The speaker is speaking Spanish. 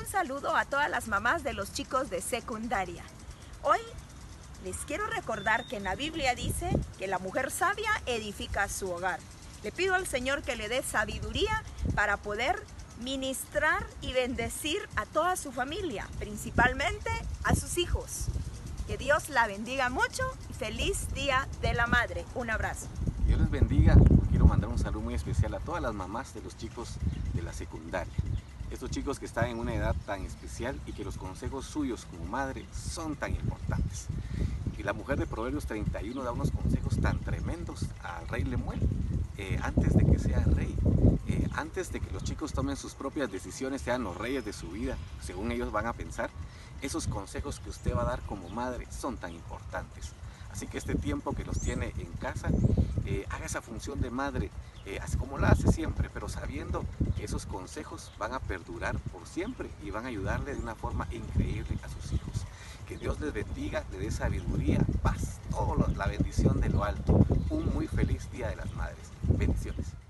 Un saludo a todas las mamás de los chicos de secundaria. Hoy les quiero recordar que en la Biblia dice que la mujer sabia edifica su hogar. Le pido al Señor que le dé sabiduría para poder ministrar y bendecir a toda su familia, principalmente a sus hijos. Que Dios la bendiga mucho y feliz Día de la Madre. Un abrazo. Dios les bendiga. Quiero mandar un saludo muy especial a todas las mamás de los chicos de la secundaria. Estos chicos que están en una edad tan especial y que los consejos suyos como madre son tan importantes. Y la mujer de Proverbios 31 da unos consejos tan tremendos al rey Lemuel, antes de que sea rey, antes de que los chicos tomen sus propias decisiones, sean los reyes de su vida, según ellos van a pensar. Esos consejos que usted va a dar como madre son tan importantes. Así que este tiempo que los tiene en casa, haga esa función de madre, así como la hace siempre, pero sabiendo que esos consejos van a perdurar por siempre y van a ayudarle de una forma increíble a sus hijos. Que Dios les bendiga, les dé sabiduría, paz, toda la bendición de lo alto. Un muy feliz Día de las Madres. Bendiciones.